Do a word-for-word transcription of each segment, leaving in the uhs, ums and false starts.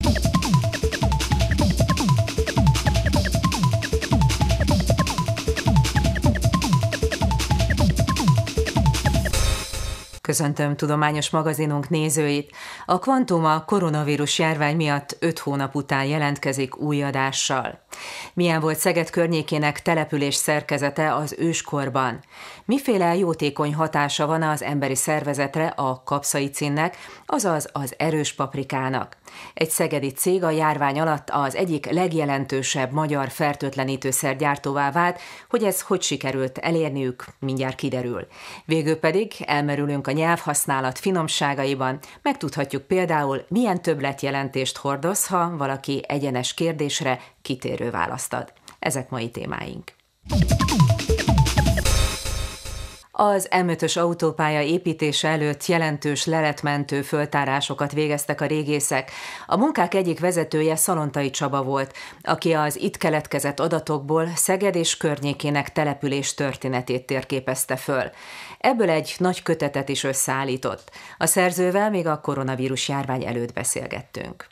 Köszöntöm tudományos magazinunk nézőit! A Kvantum a koronavírus járvány miatt öt hónap után jelentkezik új adással. Milyen volt Szeged környékének település szerkezete az őskorban? Miféle jótékony hatása van az emberi szervezetre a kapszaicinnek, azaz az erős paprikának? Egy szegedi cég a járvány alatt az egyik legjelentősebb magyar fertőtlenítőszer-gyártóvá vált, hogy ez hogy sikerült elérniük, mindjárt kiderül. Végül pedig elmerülünk a nyelvhasználat finomságaiban, megtudhatjuk például, milyen többletjelentést hordoz, ha valaki egyenes kérdésre kitérő választ ad. Ezek mai témáink. Az em ötös autópálya építése előtt jelentős leletmentő föltárásokat végeztek a régészek. A munkák egyik vezetője Szalontai Csaba volt, aki az itt keletkezett adatokból Szeged és környékének település történetét térképezte föl. Ebből egy nagy kötetet is összeállított. A szerzővel még a koronavírus járvány előtt beszélgettünk.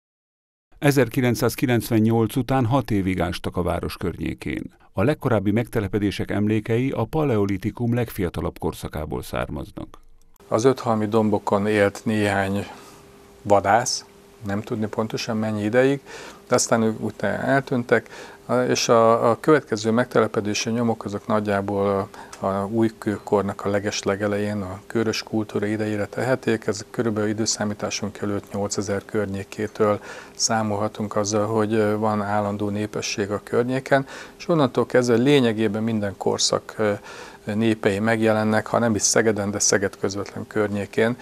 ezerkilencszázkilencvennyolc után hat évig ástak a város környékén. A legkorábbi megtelepedések emlékei a paleolitikum legfiatalabb korszakából származnak. Az öthalmi dombokon élt néhány vadász, nem tudni pontosan mennyi ideig, de aztán ők utána eltűntek, és a, a következő megtelepedési nyomok azok nagyjából a, a újkőkornak a legeslegelején, a kőrös kultúra idejére tehetik. Ez körülbelül időszámításunk előtt nyolcezer környékétől számolhatunk azzal, hogy van állandó népesség a környéken, és onnantól kezdve lényegében minden korszak népei megjelennek, ha nem is Szegeden, de Szeged közvetlen környékén,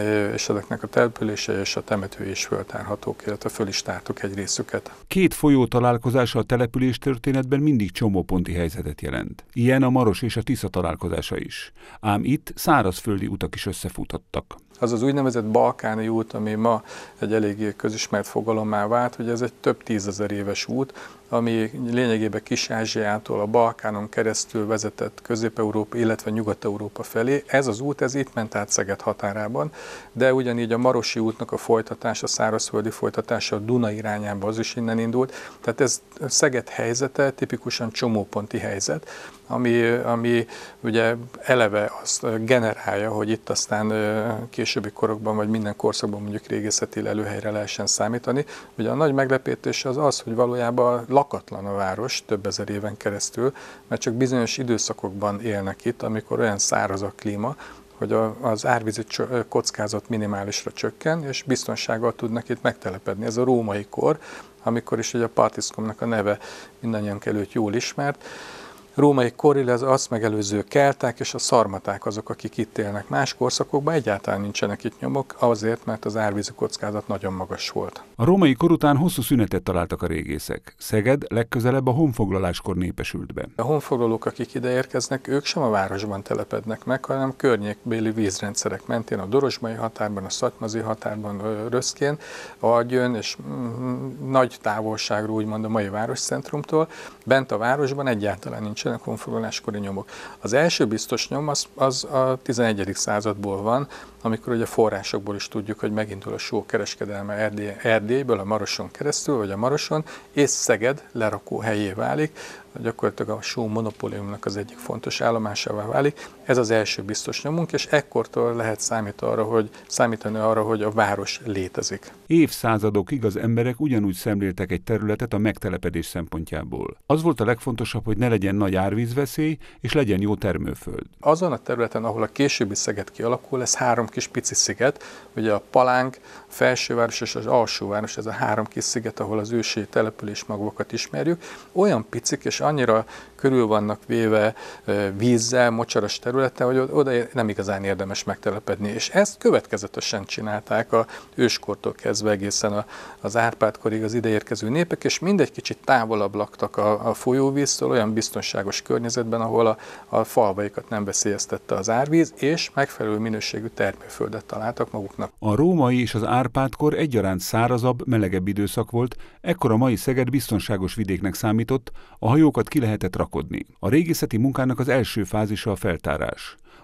és ezeknek a települése és a temetői is föltárhatók, illetve föl is tártuk egy részüket. Két folyó találkozása a település történetben mindig csomóponti helyzetet jelent. Ilyen a Maros és a Tisza találkozása is. Ám itt szárazföldi utak is összefutottak. Az az úgynevezett balkáni út, ami ma egy eléggé közismert fogalommá vált, hogy ez egy több tízezer éves út, ami lényegében Kis-Ázsiától a Balkánon keresztül vezetett Közép-Európa, illetve Nyugat-Európa felé. Ez az út, ez itt ment át Szeged határában, de ugyanígy a Marosi útnak a folytatása, szárazföldi folytatása a Duna irányába az is innen indult. Tehát ez Szeged helyzete tipikusan csomóponti helyzet, ami, ami ugye eleve azt generálja, hogy itt aztán későbbi korokban, vagy minden korszakban mondjuk régészeti lelőhelyre lehessen számítani. Ugye a nagy meglepetés az az, hogy valójában lakatlan a város több ezer éven keresztül, mert csak bizonyos időszakokban élnek itt, amikor olyan száraz a klíma, hogy az árvízi kockázat minimálisra csökken, és biztonsággal tudnak itt megtelepedni. Ez a római kor, amikor is ugye a Partiszkomnak a neve mindannyian előtt jól ismert. Római kor, ez azt megelőző kelták és a szarmaták azok, akik itt élnek. Más korszakokban egyáltalán nincsenek itt nyomok, azért, mert az árvízi kockázat nagyon magas volt. A római kor után hosszú szünetet találtak a régészek. Szeged legközelebb a honfoglaláskor népesült be. A honfoglalók, akik ide érkeznek, ők sem a városban telepednek meg, hanem környékbéli vízrendszerek mentén, a Dorosmai határban, a Szatmazi határban, Röszkén, Algyőn és mm, nagy távolságról úgymond a mai városcentrumtól. Bent a városban egyáltalán nincsenek honfoglaláskori nyomok. Az első biztos nyom az, az a tizenegyedik századból van, amikor ugye forrásokból is tudjuk, hogy megindul a só kereskedelme Erdély, Erdélyből a Maroson keresztül, vagy a Maroson, és Szeged lerakó helyé válik, gyakorlatilag a só monopóliumnak az egyik fontos állomásává válik. Ez az első biztos nyomunk, és ekkortól lehet számít arra, hogy, számítani arra, hogy a város létezik. Évszázadokig az emberek ugyanúgy szemléltek egy területet a megtelepedés szempontjából. Az volt a legfontosabb, hogy ne legyen nagy árvízveszély, és legyen jó termőföld. Azon a területen, ahol a későbbi Szeged kialakul, ez három kis pici sziget, ugye a Palánk, a Felsőváros és az Alsóváros, ez a három kis sziget, ahol az ősi település magokat ismerjük, olyan picik és annyira körül vannak véve vízzel, mocsaras területen, hogy oda nem igazán érdemes megtelepedni. És ezt következetesen csinálták a őskortól kezdve egészen a, az Árpád-korig az ideérkező népek, és mindegy kicsit távolabb laktak a, a folyóvíztől, olyan biztonságos környezetben, ahol a, a falvaikat nem veszélyeztette az árvíz, és megfelelő minőségű termőföldet találtak maguknak. A római és az Árpád-kor egyaránt szárazabb, melegebb időszak volt, ekkor a mai Szeged biztonságos vidéknek számított, a hajókat ki lehetett rakodni. A régészeti munkának az első fázisa a feltárás.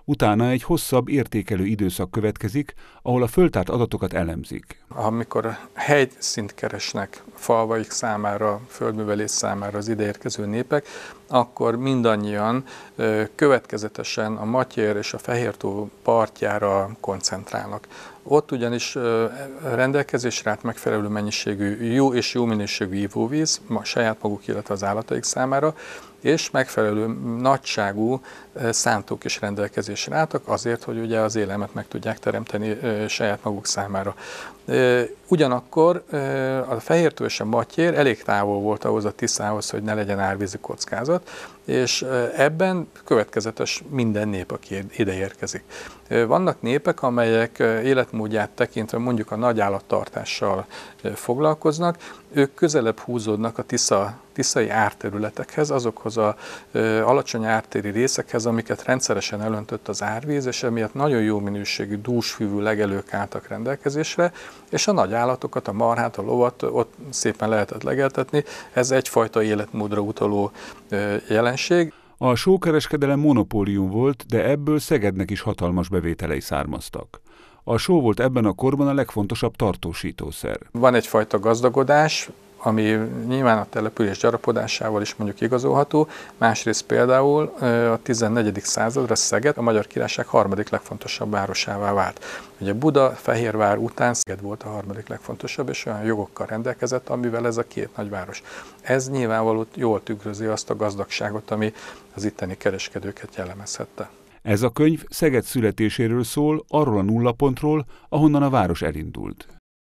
Utána egy hosszabb értékelő időszak következik, ahol a föltárt adatokat elemzik. Amikor helyszínt keresnek falvaik számára, földművelés számára az ideérkező népek, akkor mindannyian következetesen a Matyér és a Fehértó partjára koncentrálnak. Ott ugyanis rendelkezésre állt megfelelő mennyiségű jó és jó minőségű ivóvíz, saját maguk, illetve az állataik számára, és megfelelő nagyságú szántók is rendelkezésre álltak azért, hogy ugye az élelmet meg tudják teremteni saját maguk számára. Ugyanakkor a Fehértó és a Matyér elég távol volt ahhoz a Tiszához, hogy ne legyen árvízi kockázat, és ebben következetes minden nép, aki ide érkezik. Vannak népek, amelyek életmódját tekintve mondjuk a nagyállattartással foglalkoznak, ők közelebb húzódnak a Tisza, tiszai árterületekhez, azokhoz az alacsony ártéri részekhez, amiket rendszeresen elöntött az árvíz, és emiatt nagyon jó minőségű dúsfüvű legelők álltak rendelkezésre, és a nagy állatokat, a marhát, a lovat ott szépen lehetett legeltetni. Ez egyfajta életmódra utaló jelenség. A sókereskedelem monopólium volt, de ebből Szegednek is hatalmas bevételei származtak. A só volt ebben a korban a legfontosabb tartósítószer. Van egyfajta gazdagodás, ami nyilván a település gyarapodásával is mondjuk igazolható. Másrészt például a tizennegyedik századra Szeged a Magyar Királyság harmadik legfontosabb városává vált. Ugye Buda, Fehérvár után Szeged volt a harmadik legfontosabb, és olyan jogokkal rendelkezett, amivel ez a két nagyváros. Ez nyilvánvalóan jól tükrözi azt a gazdagságot, ami az itteni kereskedőket jellemezhette. Ez a könyv Szeged születéséről szól, arról a nullapontról, ahonnan a város elindult.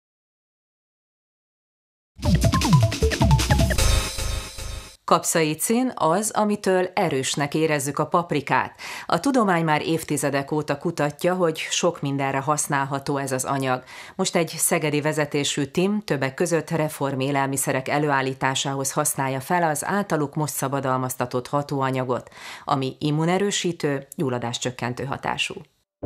Kapszaicin az, amitől erősnek érezzük a paprikát. A tudomány már évtizedek óta kutatja, hogy sok mindenre használható ez az anyag. Most egy szegedi vezetésű tím többek között reform élelmiszerek előállításához használja fel az általuk most szabadalmaztatott hatóanyagot, ami immunerősítő, gyulladáscsökkentő hatású.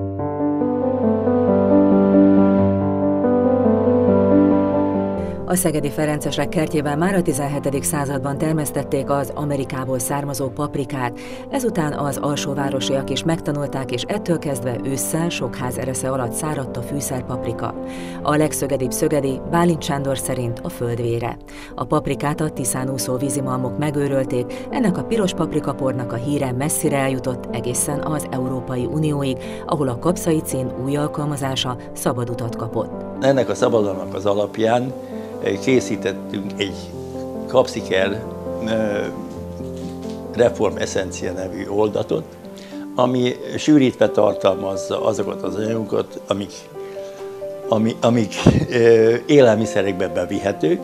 A szegedi ferencesek kertjében már a tizenhetedik században termesztették az Amerikából származó paprikát, ezután az alsóvárosiak is megtanulták, és ettől kezdve ősszel sok ház eresze alatt száradt a fűszerpaprika. A legszögedibb szögedi Bálint Sándor szerint a földvére. A paprikát a Tiszán úszó vízimalmok megőrölték, ennek a piros paprikapornak a híre messzire eljutott egészen az Európai Unióig, ahol a kapszaicin új alkalmazása szabad utat kapott. Ennek a szabadalmak az alapján készítettünk egy Kapsziker Reform Essencia nevű oldatot, ami sűrítve tartalmazza azokat az anyagokat, amik, amik, amik élelmiszerekbe bevihetők.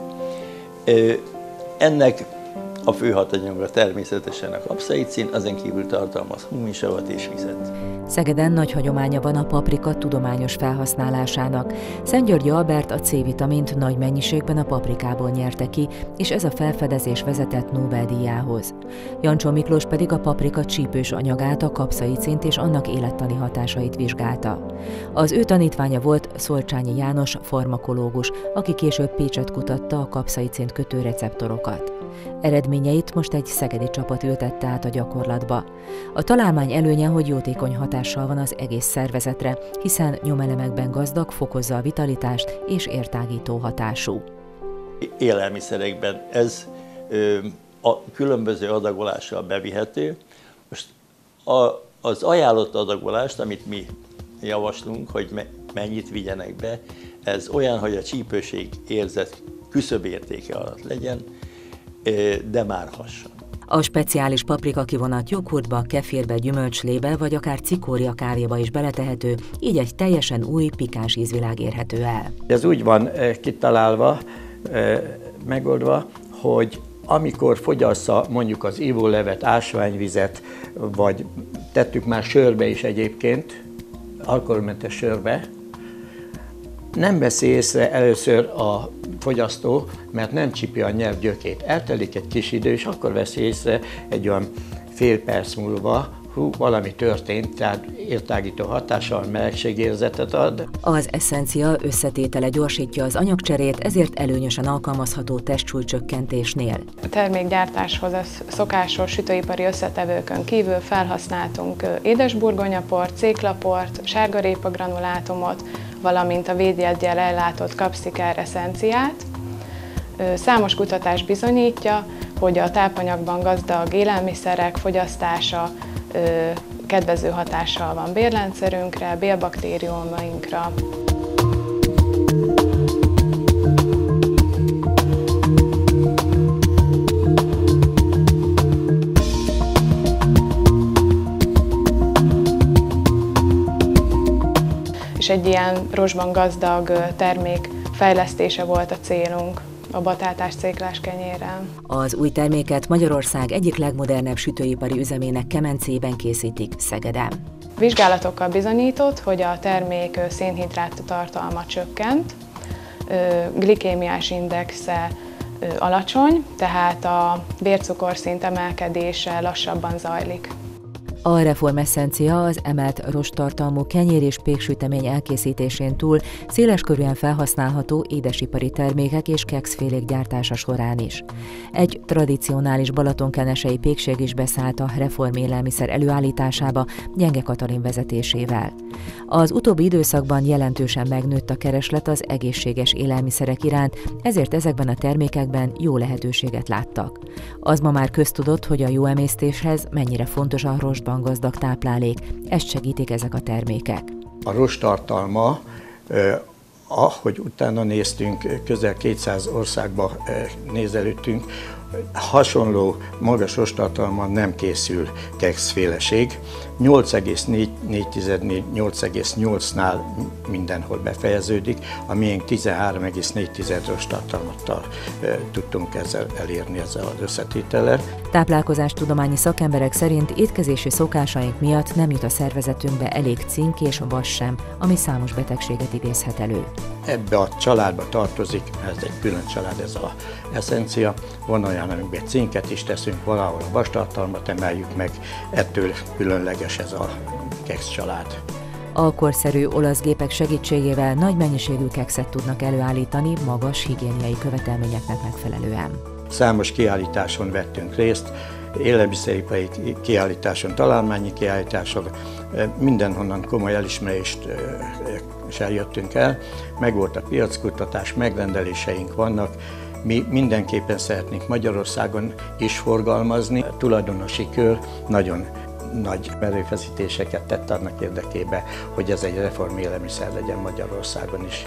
Ennek a fő hatanyaga természetesen a kapszaicin, ezen kívül tartalmaz huminsavat és vizet. Szegeden nagy hagyománya van a paprika tudományos felhasználásának. Szentgyörgyi Albert a C-vitamint nagy mennyiségben a paprikából nyerte ki, és ez a felfedezés vezetett Nobel-díjához. Jancsó Miklós pedig a paprika csípős anyagát, a kapszaicint és annak élettani hatásait vizsgálta. Az ő tanítványa volt Szolcsányi János farmakológus, aki később Pécset kutatta a kapszaicint kötő receptorokat. Eredményeit most egy szegedi csapat ültette át a gyakorlatba. A találmány előnye, hogy jótékony hatással van az egész szervezetre, hiszen nyomelemekben gazdag, fokozza a vitalitást és értágító hatású. Élelmiszerekben ez ö, a különböző adagolással bevihető. Most a, az ajánlott adagolást, amit mi javaslunk, hogy me, mennyit vigyenek be, ez olyan, hogy a csípőség érzet küszöbértéke alatt legyen, de már hasson. A speciális paprika kivonat joghurtba, kefirbe, gyümölcslébe vagy akár cikória kávéba is beletehető, így egy teljesen új, pikáns ízvilág érhető el. Ez úgy van kitalálva, megoldva, hogy amikor fogyassza mondjuk az ivólevet, ásványvizet, vagy tettük már sörbe is egyébként, alkoholmentes sörbe, nem veszi észre először a fogyasztó, mert nem csipi a nyelv gyökét. Eltelik egy kis idő, és akkor veszi észre egy olyan fél perc múlva, hú, valami történt, tehát értágító hatással, melegségérzetet ad. Az Essencia összetétele gyorsítja az anyagcserét, ezért előnyösen alkalmazható testsúlycsökkentésnél. A termékgyártáshoz a szokásos sütőipari összetevőkön kívül felhasználtunk édesburgonyaport, céklaport, sárgarépa granulátumot, valamint a védjeggyel ellátott Capsicare essenciát. Számos kutatás bizonyítja, hogy a tápanyagban gazdag élelmiszerek fogyasztása kedvező hatással van bélrendszerünkre, bélbaktériumainkra. És egy ilyen rostban gazdag termék fejlesztése volt a célunk a batátás céklás kenyérrel. Az új terméket Magyarország egyik legmodernebb sütőipari üzemének kemencében készítik, Szegeden. Vizsgálatokkal bizonyított, hogy a termék szénhidrát tartalma csökkent, glikémiás indexe alacsony, tehát a vércukorszint emelkedése lassabban zajlik. A Reform Essencia az emelt rosttartalmú kenyér és péksütemény elkészítésén túl széleskörűen felhasználható édesipari termékek és kekszfélék gyártása során is. Egy tradicionális balatonkenesei pékség is beszállt a Reform élelmiszer előállításába Gyenge Katalin vezetésével. Az utóbbi időszakban jelentősen megnőtt a kereslet az egészséges élelmiszerek iránt, ezért ezekben a termékekben jó lehetőséget láttak. Az ma már köztudott, hogy a jó emésztéshez mennyire fontos a rostban gazdag táplálék, ezt segítik ezek a termékek. A rosttartalma, eh, ahogy utána néztünk, közel kétszáz országba eh, nézelődtünk, hasonló magas rosttartalma nem készül kekszféleség. nyolc egész négy - nyolc egész nyolcnál mindenhol befejeződik, a miénk tizenhárom egész négy rosttartalmattal e, tudtunk ezzel elérni ezzel az összetétellel. Táplálkozástudományi szakemberek szerint étkezési szokásaink miatt nem jut a szervezetünkbe elég cink és vas sem, ami számos betegséget idézhet elő. Ebbe a családba tartozik, ez egy külön család, ez az Essencia. Van olyan, amiben cinket is teszünk, valahol a vastartalmat emeljük meg, ettől különleges ez a keksz család. A korszerű olasz gépek segítségével nagy mennyiségű kekszet tudnak előállítani magas higiéniai követelményeknek megfelelően. Számos kiállításon vettünk részt, élelmiszeripari kiállításon, találmányi kiállításon, mindenhonnan komoly elismerést jöttünk el, meg volt a piackutatás, megrendeléseink vannak, mi mindenképpen szeretnénk Magyarországon is forgalmazni. A tulajdonosi kör nagyon nagy erőfeszítéseket tett annak érdekében, hogy ez egy reform élelmiszer legyen Magyarországon is.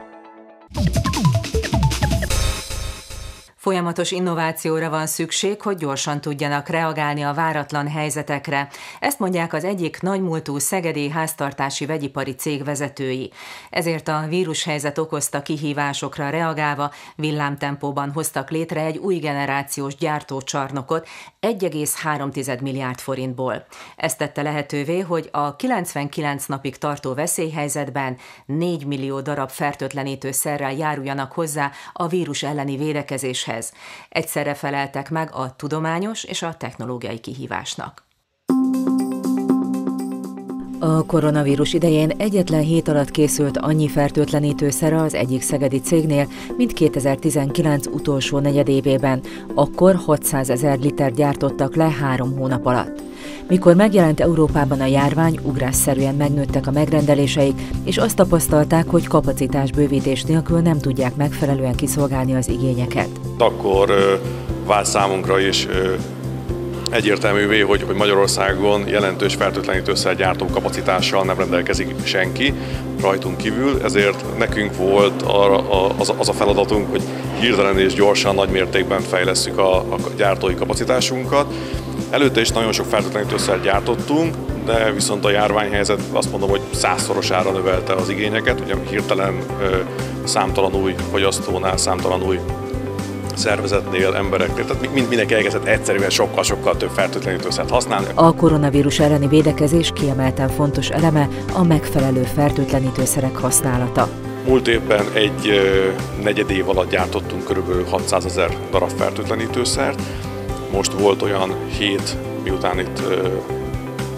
Folyamatos innovációra van szükség, hogy gyorsan tudjanak reagálni a váratlan helyzetekre. Ezt mondják az egyik nagymúltú szegedi háztartási vegyipari cég vezetői. Ezért a vírushelyzet okozta kihívásokra reagálva villámtempóban hoztak létre egy új generációs gyártócsarnokot egy egész három milliárd forintból. Ez tette lehetővé, hogy a kilencvenkilenc napig tartó veszélyhelyzetben négy millió darab fertőtlenítőszerrel járuljanak hozzá a vírus elleni védekezéshez. Egyszerre feleltek meg a tudományos és a technológiai kihívásnak. A koronavírus idején egyetlen hét alatt készült annyi fertőtlenítőszer az egyik szegedi cégnél, mint kétezer-tizenkilenc utolsó negyedévében, akkor hatszázezer liter gyártottak le három hónap alatt. Mikor megjelent Európában a járvány, ugrásszerűen megnőttek a megrendeléseik, és azt tapasztalták, hogy kapacitásbővítés nélkül nem tudják megfelelően kiszolgálni az igényeket. Akkor ö, vált számunkra is ö, egyértelművé, hogy, hogy Magyarországon jelentős fertőtlenítőszer gyártó kapacitással nem rendelkezik senki rajtunk kívül, ezért nekünk volt arra az, az a feladatunk, hogy hirtelen és gyorsan, nagy mértékben fejlesszük a, a gyártói kapacitásunkat. Előtte is nagyon sok fertőtlenítőszer gyártottunk, de viszont a járványhelyzet azt mondom, hogy százszorosára növelte az igényeket, ugye hirtelen ö, számtalan új fogyasztónál, számtalan új szervezetnél, embereknél, tehát mind, mindenki elkezdett egyszerűen sokkal-sokkal több fertőtlenítőszert használni. A koronavírus elleni védekezés kiemelten fontos eleme a megfelelő fertőtlenítőszerek használata. Múlt évben egy ö, negyed év alatt gyártottunk kb. hatszázezer darab fertőtlenítőszert. Most volt olyan hét, miután itt ö,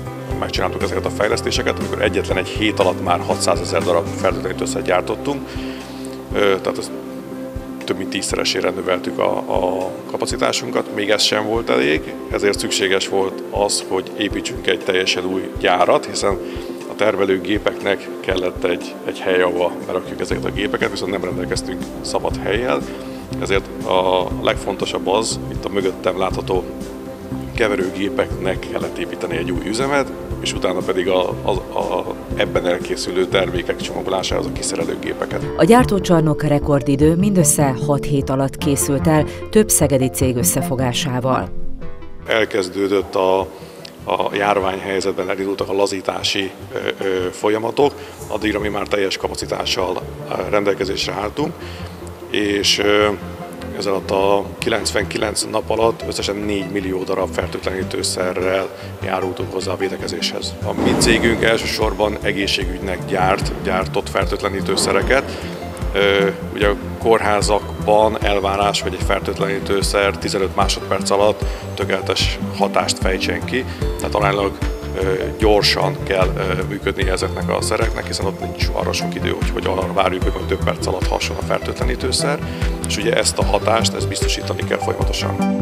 megcsináltuk ezeket a fejlesztéseket, amikor egyetlen egy hét alatt már hatszázezer darab fertőtlenítőszert gyártottunk, tehát ez több mint tízszeresére növeltük a, a kapacitásunkat, még ez sem volt elég, ezért szükséges volt az, hogy építsünk egy teljesen új gyárat, hiszen a termelőgépeknek kellett egy, egy hely, ahol berakjuk ezeket a gépeket, viszont nem rendelkeztünk szabad hellyel, ezért a legfontosabb az, itt a mögöttem látható keverőgépeknek kellett építeni egy új üzemet, és utána pedig a, a, a ebben elkészülő termékek csomagolásához a kiszerelő gépeket. A gyártócsarnok rekordidő mindössze hat hét alatt készült el több szegedi cég összefogásával. Elkezdődött a, a járványhelyzetben, elindultak a lazítási ö, ö, folyamatok, addigra mi már teljes kapacitással rendelkezésre álltunk, és ö, ez alatt a kilencvenkilenc nap alatt összesen négy millió darab fertőtlenítőszerrel járultunk hozzá a védekezéshez. A mi cégünk elsősorban egészségügynek gyárt, gyártott fertőtlenítőszereket. Ugye a kórházakban elvárás, hogy egy fertőtlenítőszer tizenöt másodperc alatt tökéletes hatást fejtsen ki, tehát aránylag gyorsan kell működni ezeknek a szereknek, hiszen ott nincs arra sok idő, hogy, hogy arra várjuk, hogy majd több perc alatt hasson a fertőtlenítőszer, és ugye ezt a hatást, ezt biztosítani kell folyamatosan.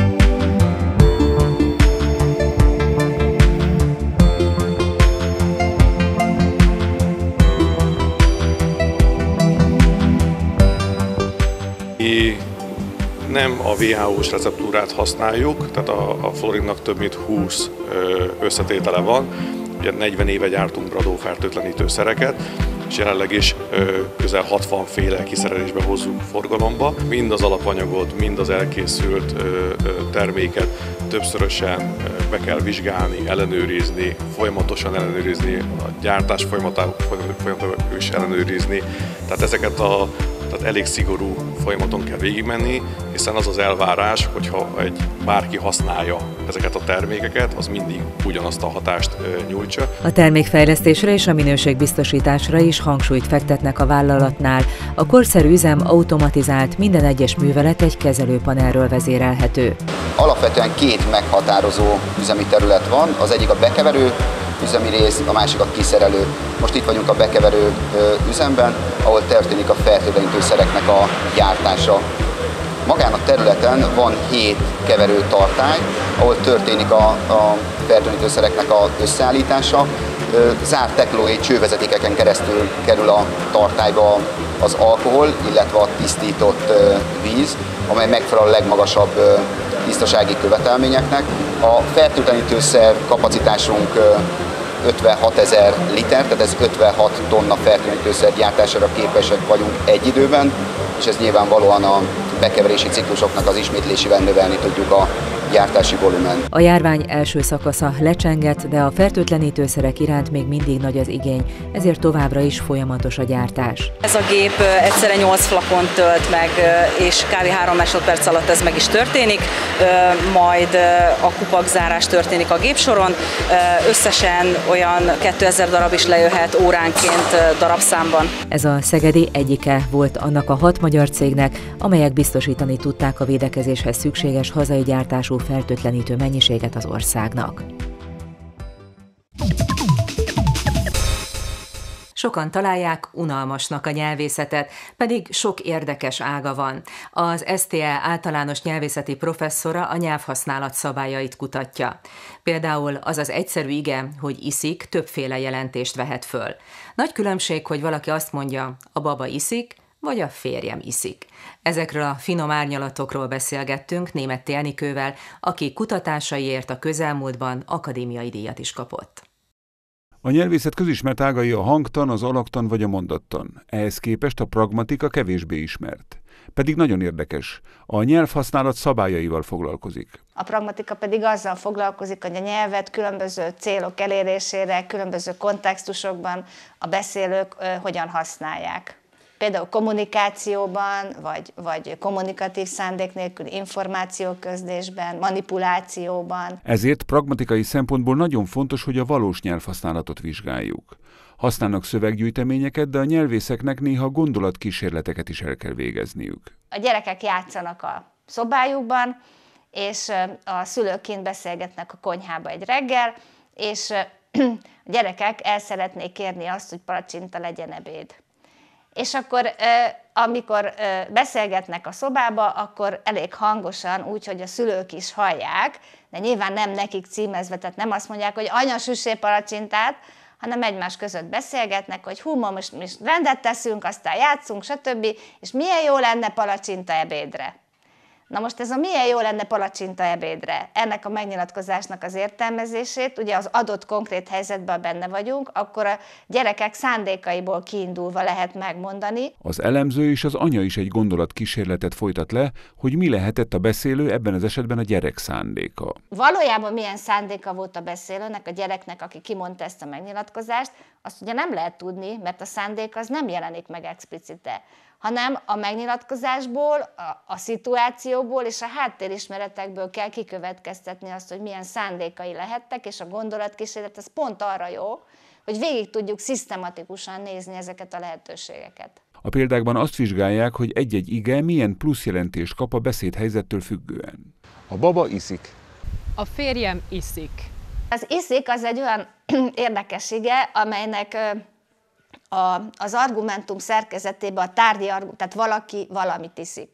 Mi nem a dupla vé há ó-s receptúrát használjuk, tehát a, a Floridnak több mint húsz összetétele van, ugye negyven éve gyártunk Bradó fertőtlenítőszereket, és jelenleg is ö, közel hatvan féle kiszerelésbe hozzuk forgalomba. Mind az alapanyagot, mind az elkészült ö, ö, terméket többszörösen ö, be kell vizsgálni, ellenőrizni, folyamatosan ellenőrizni, a gyártás folyamatából is ellenőrizni. Tehát ezeket a Tehát elég szigorú folyamaton kell végigmenni, hiszen az az elvárás, hogyha egy bárki használja ezeket a termékeket, az mindig ugyanazt a hatást nyújtsa. A termékfejlesztésre és a minőségbiztosításra is hangsúlyt fektetnek a vállalatnál. A korszerű üzem automatizált, minden egyes művelet egy kezelőpanelről vezérelhető. Alapvetően két meghatározó üzemi terület van, az egyik a bekeverő üzemi rész, a másik a kiszerelő. Most itt vagyunk a bekeverő üzemben, ahol történik a fertőtlenítőszereknek a gyártása. Magán a területen van hét keverőtartály, ahol történik a, a fertőtlenítőszereknek az összeállítása. Zárt technológiai csővezetékeken keresztül kerül a tartályba az alkohol, illetve a tisztított víz, amely megfelel a legmagasabb tisztasági követelményeknek. A fertőtlenítőszer kapacitásunk ötvenhatezer liter, tehát ez ötvenhat tonna fertőtlenítőszer gyártására képesek vagyunk egy időben, és ez nyilvánvalóan a bekeverési ciklusoknak az ismétlésével növelni tudjuk a gyártási volumen. A járvány első szakasza lecsengett, de a fertőtlenítőszerek iránt még mindig nagy az igény, ezért továbbra is folyamatos a gyártás. Ez a gép egyszerre nyolc flakon tölt meg, és kb. három másodperc alatt ez meg is történik, majd a kupakzárás történik a gépsoron, összesen olyan kétezer darab is lejöhet óránként darabszámban. Ez a szegedi egyike volt annak a hat magyar cégnek, amelyek biztosítani tudták a védekezéshez szükséges hazai gyártású fertőtlenítő mennyiséget az országnak. Sokan találják unalmasnak a nyelvészetet, pedig sok érdekes ága van. Az es té e általános nyelvészeti professzora a nyelvhasználat szabályait kutatja. Például az az egyszerű ige, hogy iszik, többféle jelentést vehet föl. Nagy különbség, hogy valaki azt mondja, a baba iszik, vagy a férjem iszik. Ezekről a finom árnyalatokról beszélgettünk Németté Enikővel, aki kutatásaiért a közelmúltban akadémiai díjat is kapott. A nyelvészet közismert ágai a hangtan, az alaktan vagy a mondattan. Ehhez képest a pragmatika kevésbé ismert. Pedig nagyon érdekes. A nyelvhasználat szabályaival foglalkozik. A pragmatika pedig azzal foglalkozik, hogy a nyelvet különböző célok elérésére, különböző kontextusokban a beszélők ö, hogyan használják. Például kommunikációban, vagy, vagy kommunikatív szándék nélkül információközlésben, manipulációban. Ezért pragmatikai szempontból nagyon fontos, hogy a valós nyelvhasználatot vizsgáljuk. Használnak szöveggyűjteményeket, de a nyelvészeknek néha gondolatkísérleteket is el kell végezniük. A gyerekek játszanak a szobájukban, és a szülők kint beszélgetnek a konyhába egy reggel, és a gyerekek el szeretnék kérni azt, hogy palacsinta legyen ebéd. És akkor, amikor beszélgetnek a szobába, akkor elég hangosan, úgy, hogy a szülők is hallják, de nyilván nem nekik címezve, tehát nem azt mondják, hogy anya süssél palacsintát, hanem egymás között beszélgetnek, hogy hú, ma most, most rendet teszünk, aztán játszunk, stb. És milyen jó lenne palacsinta ebédre. Na most ez a milyen jó lenne palacsinta ebédre, ennek a megnyilatkozásnak az értelmezését, ugye az adott konkrét helyzetben benne vagyunk, akkor a gyerekek szándékaiból kiindulva lehet megmondani. Az elemző és az anya is egy gondolatkísérletet folytat le, hogy mi lehetett a beszélő, ebben az esetben a gyerek szándéka. Valójában milyen szándéka volt a beszélőnek, a gyereknek, aki kimondta ezt a megnyilatkozást, azt ugye nem lehet tudni, mert a szándék az nem jelenik meg explicite, hanem a megnyilatkozásból, a, a szituációból és a háttérismeretekből kell kikövetkeztetni azt, hogy milyen szándékai lehettek, és a gondolatkísérlet az pont arra jó, hogy végig tudjuk szisztematikusan nézni ezeket a lehetőségeket. A példákban azt vizsgálják, hogy egy-egy ige milyen pluszjelentést kap a beszédhelyzettől függően. A baba iszik. A férjem iszik. Az iszik az egy olyan érdekes ige, amelynek a, az argumentum szerkezetében a tárgyi argumentum, tehát valaki valamit iszik.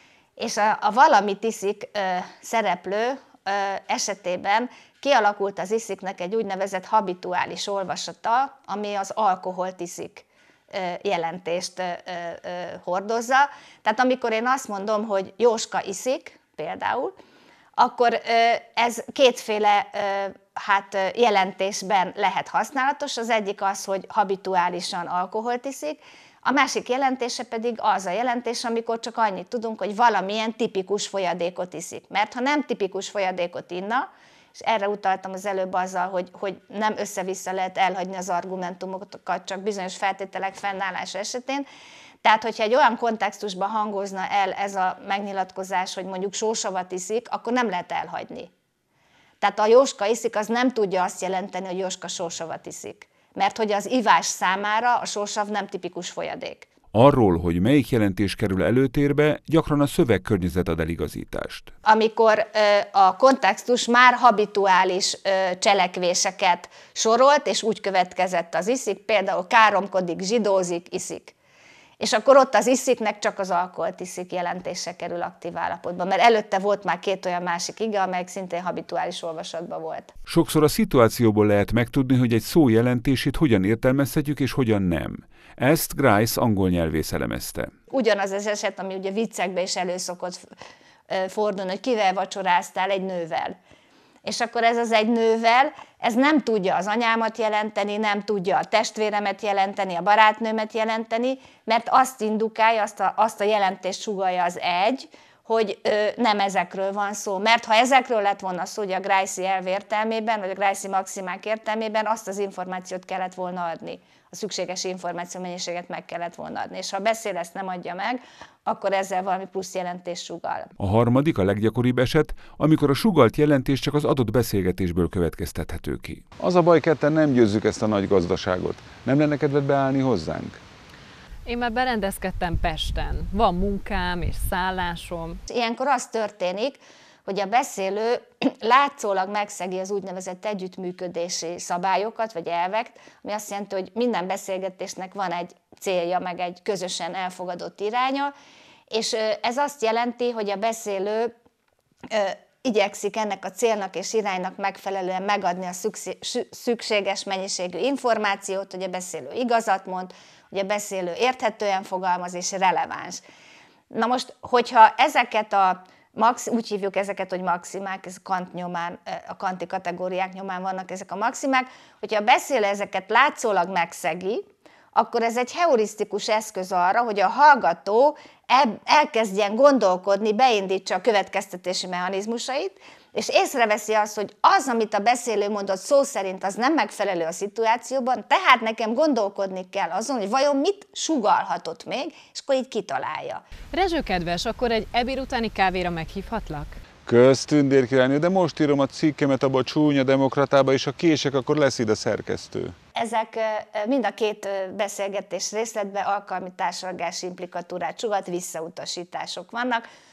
És a, a valamit iszik ö, szereplő ö, esetében kialakult az isziknek egy úgynevezett habituális olvasata, ami az alkoholt iszik ö, jelentést ö, ö, hordozza. Tehát amikor én azt mondom, hogy Jóska iszik például, akkor ö, ez kétféle ö, hát jelentésben lehet használatos. Az egyik az, hogy habituálisan alkoholt iszik, a másik jelentése pedig az a jelentés, amikor csak annyit tudunk, hogy valamilyen tipikus folyadékot iszik. Mert ha nem tipikus folyadékot inna, és erre utaltam az előbb azzal, hogy, hogy nem össze-vissza lehet elhagyni az argumentumokat, csak bizonyos feltételek fennállása esetén. Tehát, hogyha egy olyan kontextusban hangozna el ez a megnyilatkozás, hogy mondjuk sósavat iszik, akkor nem lehet elhagyni. Tehát a Jóska iszik, az nem tudja azt jelenteni, hogy Jóska sósavat iszik. Mert hogy az ivás számára a sósav nem tipikus folyadék. Arról, hogy melyik jelentés kerül előtérbe, gyakran a szövegkörnyezet ad eligazítást. Amikor ö, a kontextus már habituális ö, cselekvéseket sorolt, és úgy következett az iszik, például káromkodik, zsidózik, iszik. És akkor ott az isziknek csak az alkoholt iszik jelentése kerül aktív állapotban, mert előtte volt már két olyan másik ige, amelyik szintén habituális olvasatban volt. Sokszor a szituációból lehet megtudni, hogy egy szó jelentését hogyan értelmezhetjük és hogyan nem. Ezt Grice angol nyelvész elemezte. Ugyanaz az eset, ami ugye viccekben is elő szokott fordulni, hogy kivel vacsoráztál, egy nővel. És akkor ez az egy nővel, ez nem tudja az anyámat jelenteni, nem tudja a testvéremet jelenteni, a barátnőmet jelenteni, mert azt indukálja, azt a, azt a jelentést sugallja az egy, hogy ö, nem ezekről van szó. Mert ha ezekről lett volna szó, hogy a Grice elv értelmében, vagy a Grice maximák értelmében, azt az információt kellett volna adni. A szükséges információ mennyiséget meg kellett volna adni. És ha a beszél ezt nem adja meg, akkor ezzel valami plusz jelentés sugall. A harmadik, a leggyakoribb eset, amikor a sugalt jelentés csak az adott beszélgetésből következtethető ki. Az a baj, ketten nem győzzük ezt a nagy gazdaságot. Nem lenne kedved beállni hozzánk? Én már berendezkedtem Pesten. Van munkám és szállásom. Ilyenkor az történik, hogy a beszélő látszólag megszegi az úgynevezett együttműködési szabályokat, vagy elveket, ami azt jelenti, hogy minden beszélgetésnek van egy célja, meg egy közösen elfogadott iránya, és ez azt jelenti, hogy a beszélő igyekszik ennek a célnak és iránynak megfelelően megadni a szükséges mennyiségű információt, hogy a beszélő igazat mond, hogy a beszélő érthetően fogalmaz és releváns. Na most, hogyha ezeket a Max, úgy hívjuk ezeket, hogy maximák, ez Kant nyomán, a kanti kategóriák nyomán vannak ezek a maximák, hogyha a beszélő ezeket látszólag megszegi, akkor ez egy heurisztikus eszköz arra, hogy a hallgató elkezdjen gondolkodni, beindítsa a következtetési mechanizmusait, és észreveszi azt, hogy az, amit a beszélő mondott szó szerint, az nem megfelelő a szituációban, tehát nekem gondolkodni kell azon, hogy vajon mit sugallhatott még, és akkor így kitalálja. Rezső kedves, akkor egy ebéd utáni kávéra meghívhatlak? Kösz, tündérkirálynő, de most írom a cikkemet abba a csúnya demokratába, és ha kések, akkor lesz ide szerkesztő. Ezek mind a két beszélgetés részletben alkalmi társalgási implikatúrát sugat, visszautasítások vannak.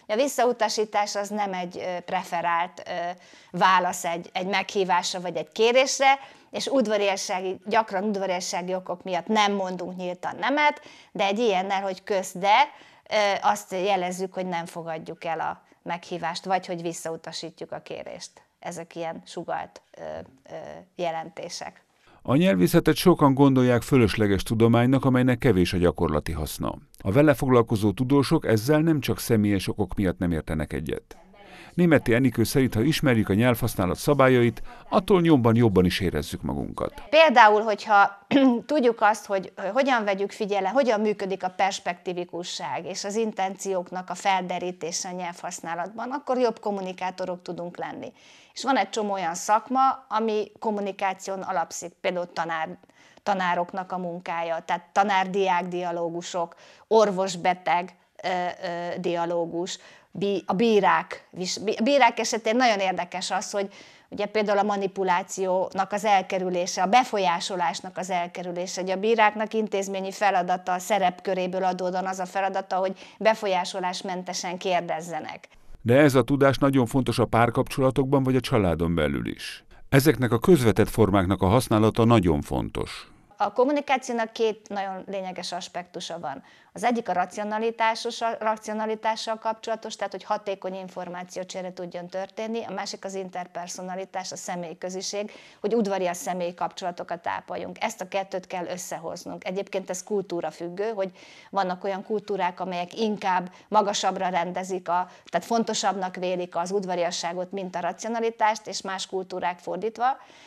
A visszautasítás az nem egy preferált válasz egy, egy meghívásra vagy egy kérésre, és udvariassági, gyakran udvariassági okok miatt nem mondunk nyíltan nemet, de egy ilyennel, hogy kösz de, azt jelezzük, hogy nem fogadjuk el a meghívást, vagy hogy visszautasítjuk a kérést. Ezek ilyen sugalt jelentések. A nyelvészetet sokan gondolják fölösleges tudománynak, amelynek kevés a gyakorlati haszna. A vele foglalkozó tudósok ezzel nem csak személyes okok miatt nem értenek egyet. Némethy Enikő szerint, ha ismerjük a nyelvhasználat szabályait, attól nyomban jobban is érezzük magunkat. Például, hogyha tudjuk azt, hogy hogyan vegyük figyelembe, hogyan működik a perspektívikusság és az intencióknak a felderítése a nyelvhasználatban, akkor jobb kommunikátorok tudunk lenni. És van egy csomó olyan szakma, ami kommunikáción alapszik, például tanár, tanároknak a munkája, tehát tanár-diák dialógusok, orvos-beteg ö, ö, dialógus, a bírák. A bírák esetén nagyon érdekes az, hogy ugye például a manipulációnak az elkerülése, a befolyásolásnak az elkerülése. Ugye a bíráknak intézményi feladata, a szerepköréből adódóan az a feladata, hogy befolyásolásmentesen kérdezzenek. De ez a tudás nagyon fontos a párkapcsolatokban vagy a családon belül is. Ezeknek a közvetett formáknak a használata nagyon fontos. A kommunikációnak két nagyon lényeges aspektusa van. Az egyik a racionalitásos, a racionalitással kapcsolatos, tehát hogy hatékony információcsere tudjon történni, a másik az interpersonalitás, a személyi köziség, hogy udvarias személyi kapcsolatokat ápoljunk. Ezt a kettőt kell összehoznunk. Egyébként ez kultúra függő, hogy vannak olyan kultúrák, amelyek inkább magasabbra rendezik, a, tehát fontosabbnak vélik az udvariasságot, mint a racionalitást, és más kultúrák fordítva.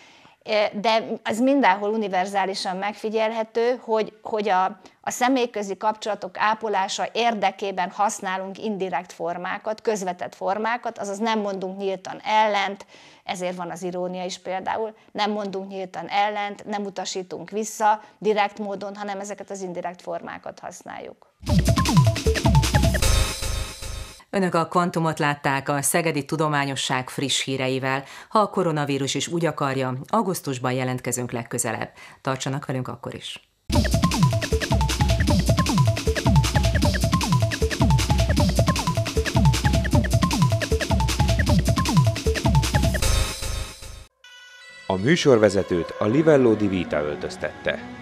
De ez mindenhol univerzálisan megfigyelhető, hogy, hogy a, a személyközi kapcsolatok ápolása érdekében használunk indirekt formákat, közvetett formákat, azaz nem mondunk nyíltan ellent, ezért van az irónia is például, nem mondunk nyíltan ellent, nem utasítunk vissza direkt módon, hanem ezeket az indirekt formákat használjuk. Önök a Kvantumot látták a Szegedi Tudományosság friss híreivel. Ha a koronavírus is úgy akarja, augusztusban jelentkezünk legközelebb. Tartsanak velünk akkor is! A műsorvezetőt a Livello Di Vita öltöztette.